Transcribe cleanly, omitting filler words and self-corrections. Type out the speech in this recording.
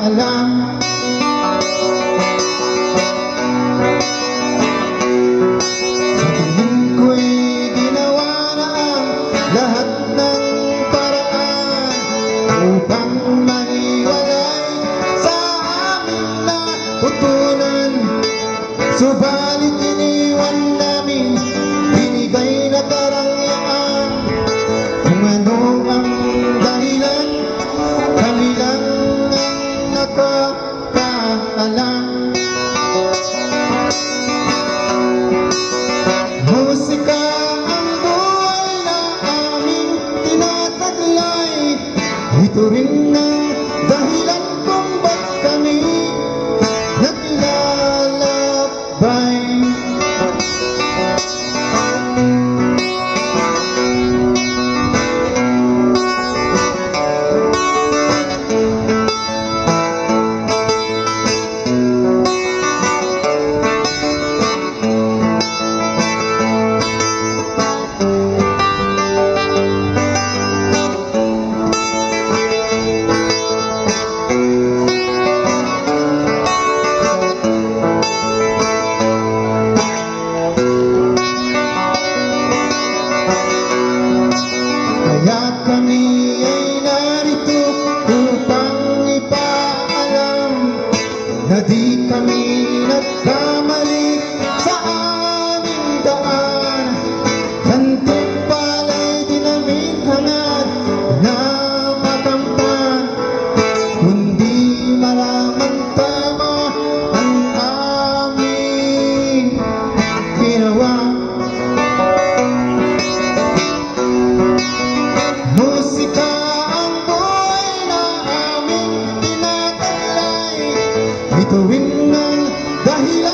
pagkakaalam. Sa tingin ko'y ginawa na ang lahat ng paraan upang mahiwalay sa aming natutunan. Subalit iniwan namin, binigay na karangyaan. Kung ano ang dahilan, kami lang ang nakakaalam. Musika ang buhay na aming tinataglay. Ito rin ang dahilan kung ba't kami naglalakbay. Kaya kami ay narito upang ipaalam na di kami nagkamali sa aming daan. Kanting pala'y di namin hangad na makamtan, kundi maramang tama ang aming ginawa. Musika ang buhay na aming tinataglay. Ito rin ang dahilan